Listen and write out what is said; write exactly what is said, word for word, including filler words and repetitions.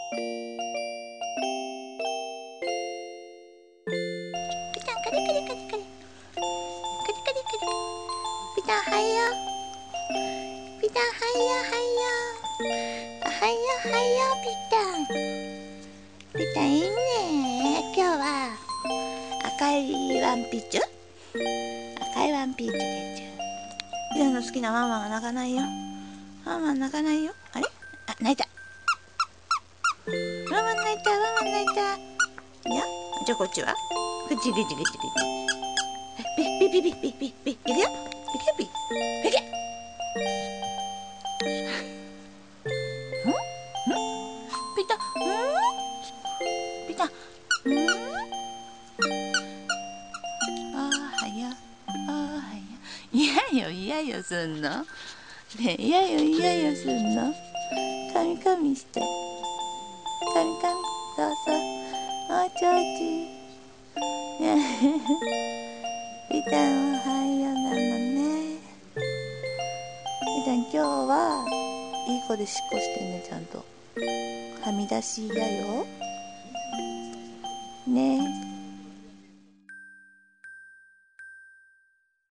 ピタンカリカリカリカリカリカリカリピタンはよピタンはよはよはよはよピタンピタンいいね。今日は赤いワンピーチュ赤いワンピーチュでちゅピタンの好きなママが泣かないよ。ママ泣かないよ。あれあ、泣いた。ママ泣いたママ泣いた。いやじゃあこっちはぐちぐちぐちぐちピピピピピピピいくよいくよピいけんんピタんピタんあーはやあーはやいやよいやよすんのねえいやよいやよすんのかみかみしてかみかみそうそうおちょうちピタンおはようなのね。ピタン今日はいい子でしっこしてねちゃんと。はみ出し嫌よ。